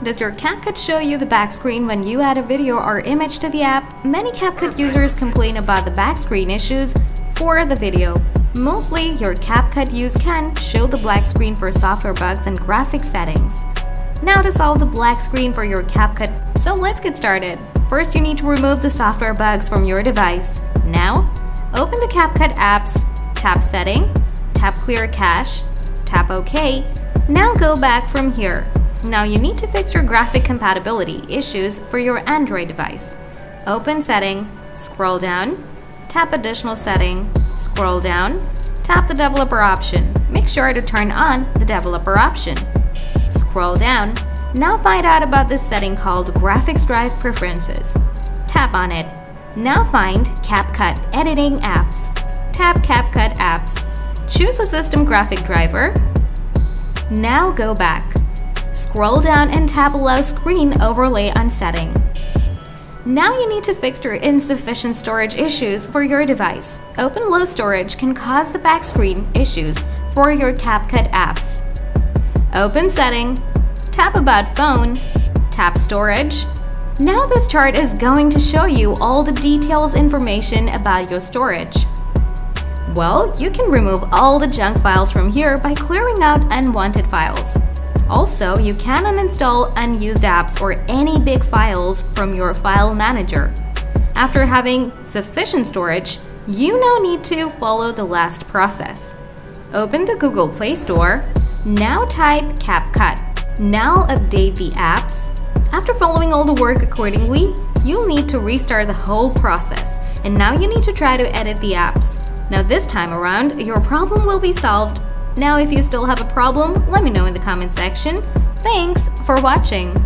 Does your CapCut show you the back screen when you add a video or image to the app? Many CapCut users complain about the back screen issues for the video. Mostly, your CapCut use can show the black screen for software bugs and graphic settings. Now to solve the black screen for your CapCut, so let's get started. First, you need to remove the software bugs from your device. Now, open the CapCut apps, tap Setting, tap Clear Cache, tap OK. Now go back from here. Now you need to fix your graphic compatibility issues for your Android device. Open Setting, scroll down, tap Additional Setting, scroll down, tap the Developer option. Make sure to turn on the Developer option. Scroll down. Now find out about this setting called Graphics Drive Preferences. Tap on it. Now find CapCut Editing Apps. Tap CapCut Apps. Choose a system graphic driver. Now go back. Scroll down and tap Allow Screen Overlay on Setting. Now you need to fix your insufficient storage issues for your device. Open low storage can cause the back screen issues for your CapCut apps. Open Setting, tap About Phone, tap Storage. Now this chart is going to show you all the details information about your storage. Well, you can remove all the junk files from here by clearing out unwanted files. Also, you can uninstall unused apps or any big files from your file manager. After having sufficient storage, you now need to follow the last process. Open the Google Play Store. Now type CapCut. Now update the apps. After following all the work accordingly, you'll need to restart the whole process. And now you need to try to edit the apps. Now this time around, your problem will be solved. Now if you still have a problem, let me know in the comment section. Thanks for watching.